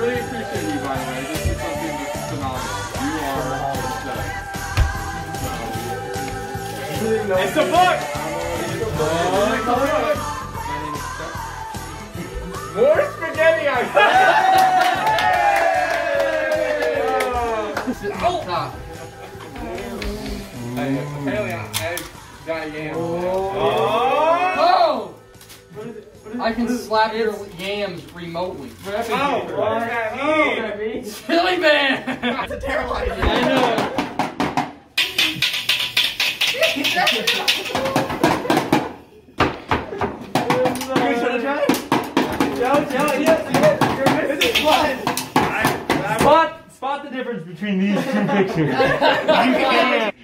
really appreciate you, by the way. This is something that's phenomenal. You are just It's a book! More spaghetti I Stop. Apparently I got yams. Oh! I can slap your yams remotely. Oh, what does that mean? Chili man! That's a terrible idea. I know. You should have tried. Joe, yes. This is fun. Spot the difference between these two pictures. You can.